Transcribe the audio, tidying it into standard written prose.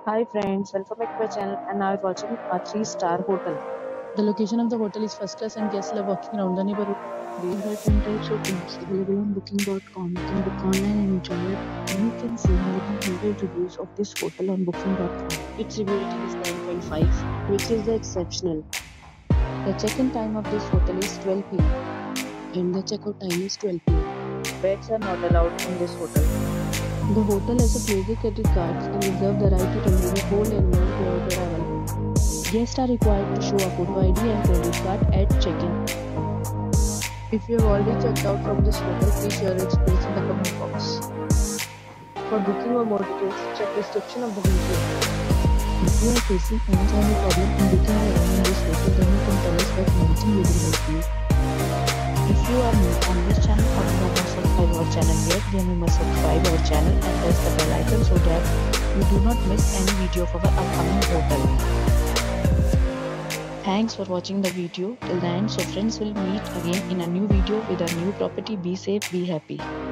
Hi friends, welcome back to my channel and now we're watching a 3-star hotel. The location of the hotel is first class and guests love walking around the neighborhood. There are 10 types of rooms available on booking.com. You can book online and enjoy it. You can see more than 100 reviews of this hotel on booking.com. Its review rating is 9.5, which is the exceptional. The check-in time of this hotel is 12 p.m. and the check-out time is 12 p.m. Pets are not allowed in this hotel. The hotel has a basic credit cards and reserve the right to temporarily hold and more prior to arrival. Guests are required to show a photo ID and credit card at check-in. If you have already checked out from this hotel, please share your experience in the comment box. For booking or more details, check description of the video. If you are facing any kind of problem in booking a room in this hotel, then you can tell us by commenting. We will help you. If you are new on this channel or you have not subscribed our channel yet, then you must subscribe our channel and press the bell icon so that you do not miss any video of our upcoming hotel. Thanks for watching the video till the end. So friends, will meet again in a new video with a new property. Be safe, be happy.